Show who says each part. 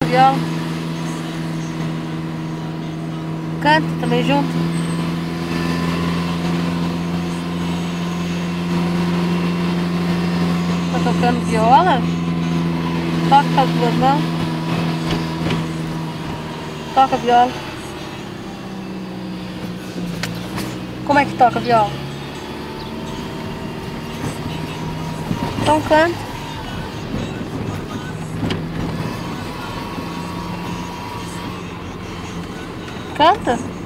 Speaker 1: viola. Canta também junto. Tá tocando viola? Toca com as duas mãos. Toca viola. Como é que toca viola? Então canta. Canta.